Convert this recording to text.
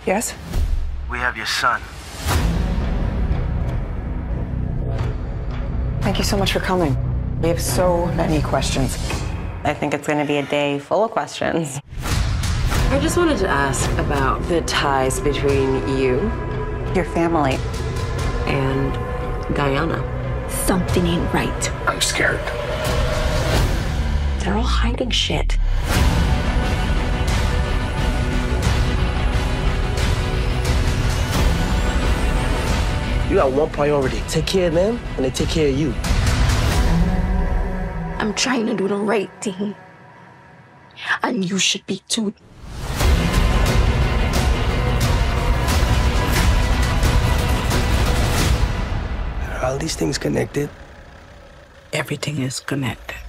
Yes? We have your son. Thank you so much for coming. We have so many questions. I think it's going to be a day full of questions. I just wanted to ask about the ties between you Your family. and Guyana. Something ain't right. I'm scared. They're all hiding shit. You got one priority. Take care of them, and they take care of you. I'm trying to do the right thing. And you should be too. Are all these things connected? Everything is connected.